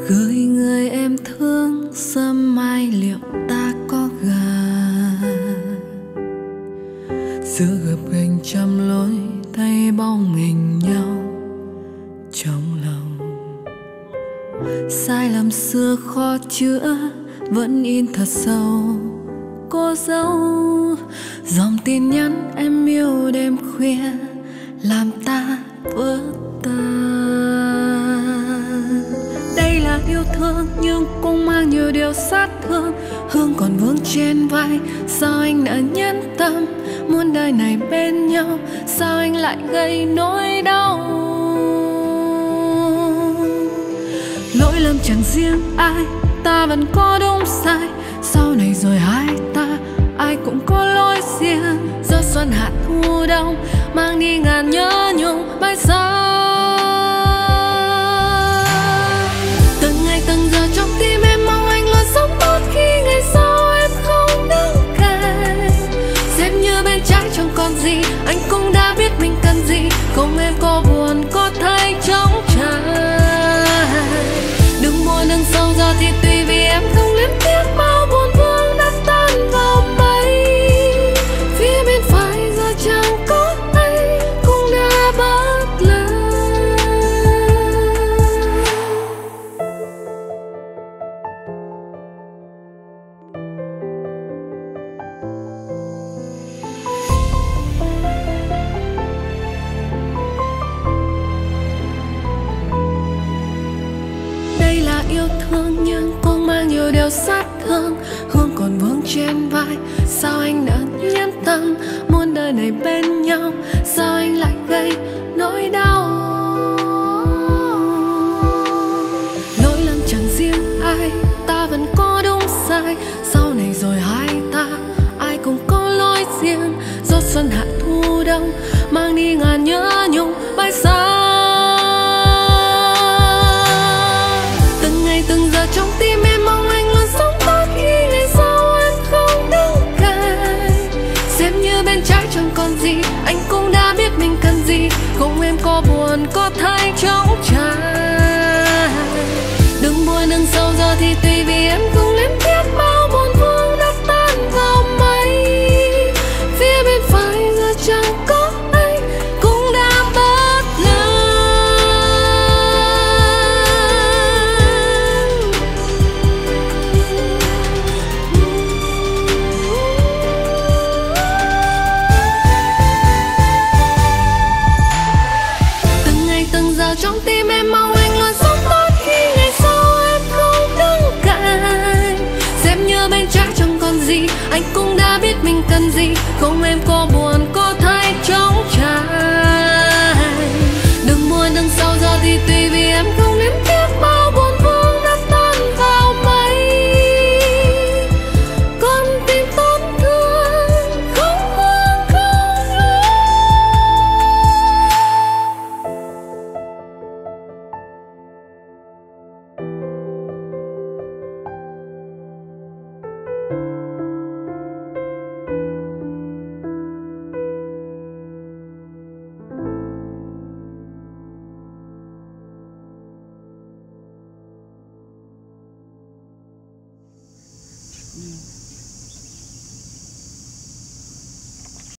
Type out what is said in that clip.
gửi người em thương sớm mai liệu ta có gà. Giữa gập ghềnh trăm lối thấy bóng hình nhau trong lòng. Sai lầm xưa khó chữa vẫn in thật sâu. Cô dâu dòng tin nhắn em yêu đêm khuya làm ta vỡ tan. Đây là yêu thương nhưng cũng mang nhiều điều sát thương. Hương còn vương trên vai, sao anh đã nhẫn tâm muốn đời này bên nhau? Sao anh lại gây nỗi đau? Lỗi lầm chẳng riêng ai, ta vẫn có đúng sai. Sau này rồi hai ta ai cũng có lối riêng. Gió xuân hạ thu đông mang đi ngàn nhớ nhung mãi xa. Từng ngày từng giờ trong tim em mong anh luôn sống tốt khi ngày sau em không đứng cạnh. Xem như bên trái chẳng còn gì, anh cũng đã biết mình cần gì. Không em có buồn có thấy trống trải. Đừng buồn đừng sâu giờ thì tùy vì em không luyến tiếc bao buồn vương đã tan vào mây. Phía bên phải giờ chẳng có anh cũng đã bớt lời. Đây là yêu thương nhưng cũng mang nhiều điều sát thương. Hương còn vương trên vai, sao anh đã nhẫn tâm muốn đời này bên nhau? Sao anh lại gây nỗi đau? Lỗi lầm chẳng riêng ai, ta vẫn có đúng sai. Sau này rồi hai ta ai cũng có lối riêng. Gió xuân hạ thu đông mang đi ngàn nhớ nhung bay xa. Từng ngày từng giờ trong tim em mong anh luôn sống tốt khi ngày sau em không đứng cạnh. Xem như bên trái chẳng còn gì, anh cũng đã biết mình cần gì. Không em có buồn có thấy trống trải. Đừng buồn đừng sâu giờ thì tùy vì em không luyến tiếc bao buồn vương đã tan vào mây. Phía bên phải giờ chẳng có anh cũng đã bớt lời. Từng ngày từng giờ trong tim em mong anh luôn sống tốt khi ngày sau em không đứng cạnh. Xem như bên trái chẳng còn gì, anh cũng đã biết mình cần gì. Không em có buồn có thấy trống trải. Đừng buồn đừng sâu giờ thì tùy vì em không luyến tiếc bao buồn vương đã tan vào mây. Con tim tổn thương không buồn không lo. Ừ.